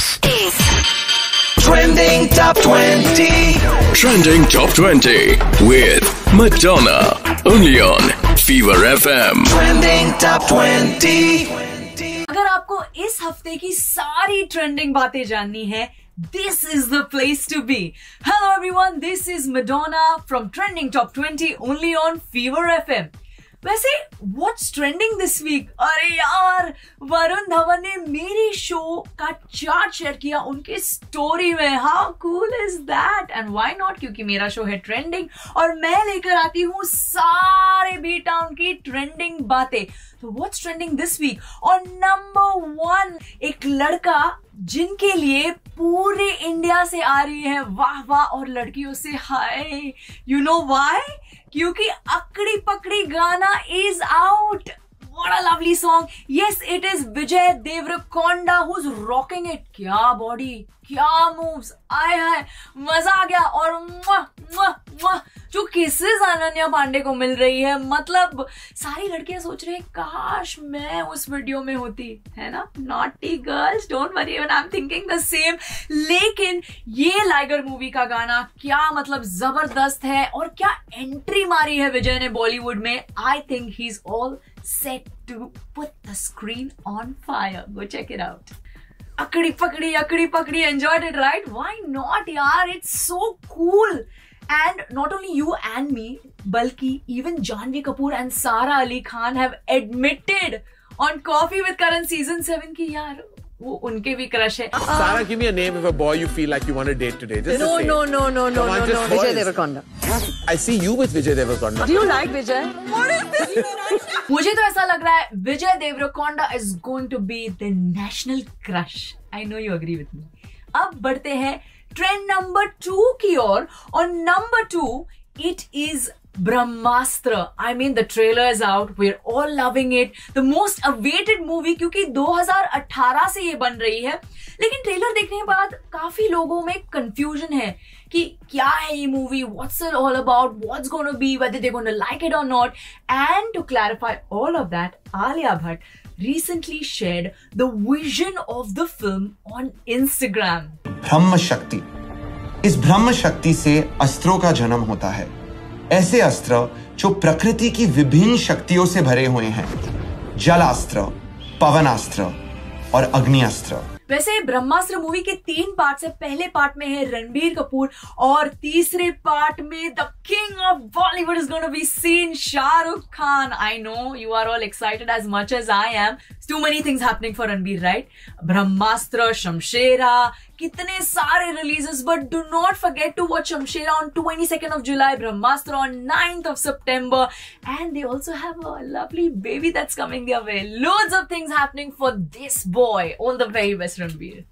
This is Trending Top 20. Trending Top 20 with Madonna. Only on Fever FM. Trending Top 20. अगर आपको इस हफ्ते की सारी ट्रेंडिंग बातें जाननी है, this is the place to be. Hello everyone, this is Madonna from Trending Top 20 only on Fever FM. वैसे what's trending this week? अरे यार, वरुण धवन ने मेरी शो का चार्ट शेयर किया उनके स्टोरी में. How cool is that? And why not? क्योंकि मेरा शो है ट्रेंडिंग और मैं लेकर आती हूँ सारे बी टाउन की ट्रेंडिंग बातें. तो what's trending this week? और नंबर 1, एक लड़का जिनके लिए पूरे इंडिया से आ रही है वाह वाह और लड़कियों से हाय. You know why? क्योंकि अकड़ी पकड़ी गाना is out. What a lovely song. Yes, it is Vijay Deverakonda who's rocking it. क्या बॉडी, क्या मूव्स, आए हाय, मजा आ गया. और जो किसेस अनन्या पांडे को मिल रही है, मतलब सारी लड़कियां सोच रही है काश मैं उस वीडियो में होती, है ना. Naughty girls, don't worry, I am thinking the same. लेकिन ये लाइगर मूवी का गाना क्या मतलब जबरदस्त है और क्या एंट्री मारी है विजय ने बॉलीवुड में. I think he is all set to put the screen on fire. Go check it out. Akadi pakadi, enjoyed it, right? Why not, yaar? It's so cool. And not only you and me, balki even Janhvi Kapoor and Sara Ali Khan have admitted on Coffee with Karan season 7 ki yaar वो उनके भी crush है. Sarah, give me a name of a boy you feel like you want to date today. Just No. Vijay Deverakonda. I see you with Vijay Deverakonda. Do you like Vijay? What is this? मुझे तो ऐसा लग रहा है Vijay Deverakonda is going to be the national crush. I know you agree with me. अब बढ़ते हैं trend number 2 की ओर. और number 2, it is Brahmastra. I mean the trailer is out. We're all loving it. The most awaited movie क्योंकि 2018 से ये बन रही है. लेकिन ट्रेलर देखने के बाद काफी लोगों में कंफ्यूजन है कि क्या है ये movie, what's it all about, what's going to be, whether they're going to like it or not. And to clarify all of that, Alia Bhatt recently shared the vision of the film on Instagram. ब्रह्म शक्ति. इस ब्रह्म शक्ति से अस्त्रों का जन्म होता है. ऐसे अस्त्र जो प्रकृति की विभिन्न शक्तियों से भरे हुए हैं. जलास्त्र, पवनास्त्र और अग्निअस्त्र. वैसे ब्रह्मास्त्र मूवी के 3 पार्ट है. पहले पार्ट में है रणबीर कपूर और तीसरे पार्ट में the king of Bollywood is gonna be seen, Shahrukh Khan. I know you are all excited as much as I am. Too many things happening for Ranbir, right? Brahmastra, Shamshera, कितने सारे releases. But do not forget to watch Shamshera on 22nd of July, Brahmastra on 9th of September, and they also have a lovely baby that's coming their way. Loads of things happening for this boy. All the very best, Ranbir.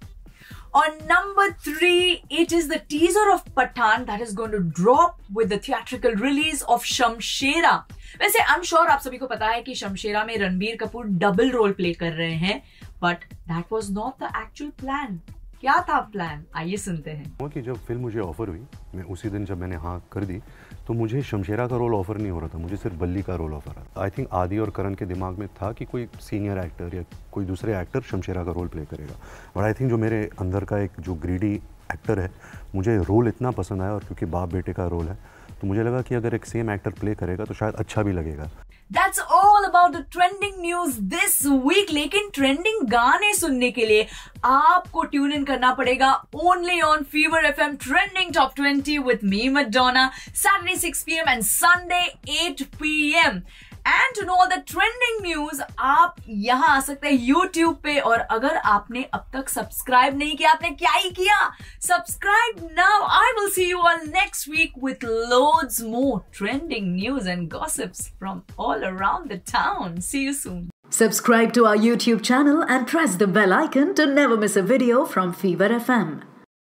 On number 3, it is the teaser of Pathaan that is going to drop with the theatrical release of Shamshera. वैसे I'm sure आप सभी को पता है कि शमशेरा में Ranbir Kapoor double role play कर रहे हैं, but that was not the actual plan. क्या था प्लान? आइए सुनते हैं. कि जब फिल्म मुझे ऑफर हुई, मैं उसी दिन जब मैंने हाँ कर दी, तो मुझे शमशेरा का रोल ऑफर नहीं हो रहा था, मुझे सिर्फ बल्ली का रोल ऑफर था. आई थिंक आदि और करण के दिमाग में था कि कोई सीनियर एक्टर या कोई दूसरे एक्टर शमशेरा का रोल प्ले करेगा. और आई थिंक जो मेरे अंदर का एक जो ग्रीडी एक्टर है, मुझे रोल इतना पसंद आया और क्योंकि बाप बेटे का रोल है, तो मुझे लगा कि अगर एक सेम एक्टर प्ले करेगा तो शायद अच्छा भी लगेगा. That's all about the trending news this week. लेकिन ट्रेंडिंग गाने सुनने के लिए आपको ट्यून इन करना पड़ेगा only on Fever FM Trending Top 20 with me Madonna, Saturday 6 PM and Sunday 8 PM. And to know all the trending news, आप यहाँ आ सकते हैं YouTube पे. और अगर आपने अब तक सब्सक्राइब नहीं किया, आपने क्या ही किया? Subscribe now. I will see you all next week with loads more trending news and gossips from all around the town. See you soon. Subscribe to our YouTube channel and press the bell icon to never miss a video from Fever FM.